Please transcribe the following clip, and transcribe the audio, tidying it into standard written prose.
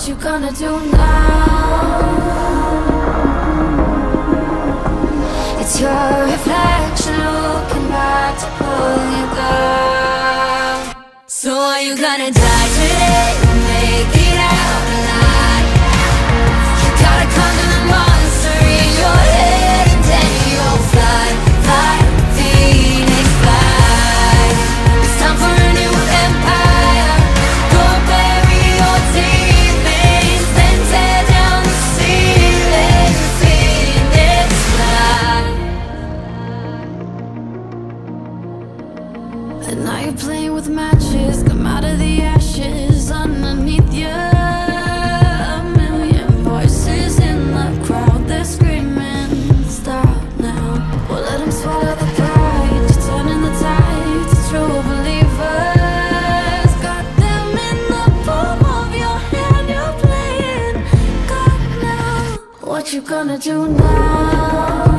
What you gonna do now? It's your reflection looking back to pull you down. So are you gonna die today or make it out alive? You gotta conquer the monster in your head, and then you'll fly, fly, Phoenix fly. It's time for a new empire. Go bury your demons, then tear down the ceiling. Phoenix fly. And now you're playing with matches. Come out of the ashes underneath you. A million voices in the crowd, they're screaming, stop now. Well, let them swallow the pride. You're turning the tide to true believers. Got them in the palm of your hand. You're playing God now. What you gonna do now?